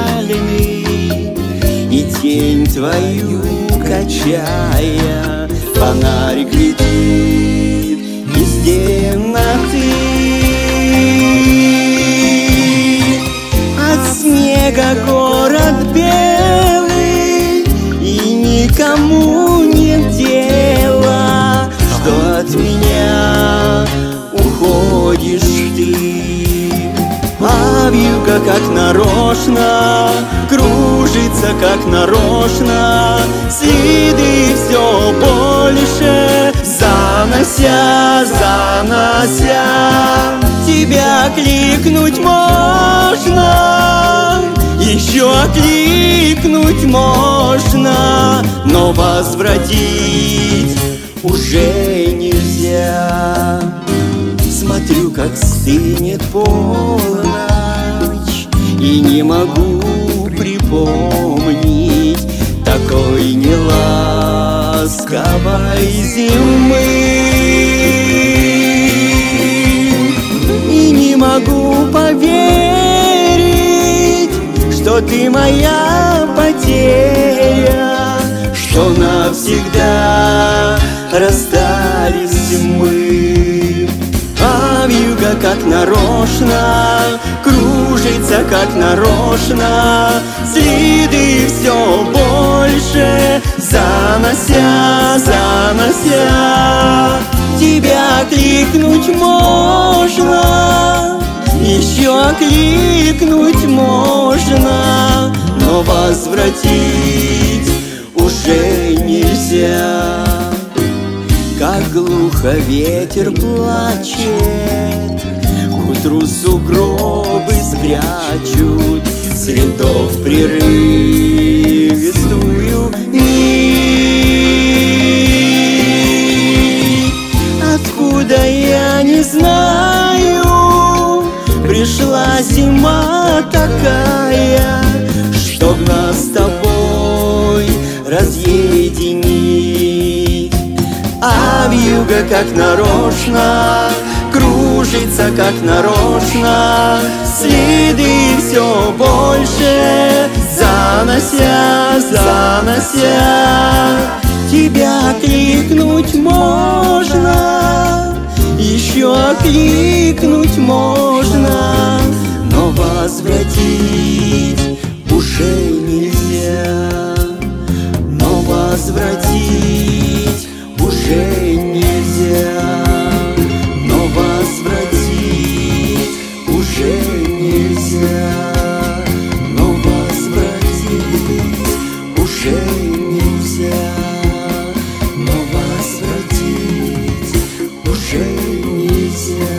печальный, и тень твою качая, фонарик летит из темноты. От снега город белый, и никому нет дела, что от меня уходишь ты. А вьюга как нарочно кружится, как нарочно, следы все больше занося, занося. Тебя кликнуть можно, еще окликнуть можно, но возвратить уже нельзя. Смотрю, как стынет полночь, и не могу припомнить такой неласковой зимы. И не могу поверить, что ты моя потеря, что навсегда расстались мы. А вьюга как нарочно кружится, как нарочно, следы все больше занося, занося. Тебя кликнуть можно, еще окликнуть можно, но возвратить уже нельзя. Как глухо ветер плачет, к утру сугробы спрячут, следов прерывистую нить. Откуда я не знаю, пришла зима такая, чтоб нас с тобой разъединить. А вьюга как нарочно кружится, как нарочно, следы все больше занося, занося. Тебя кликнуть можно, еще окликнуть можно, но возвратить уже нельзя, но возвратить уже нельзя, но возвратить уже нельзя, но возвратить уже нельзя, но возвратить уже нельзя.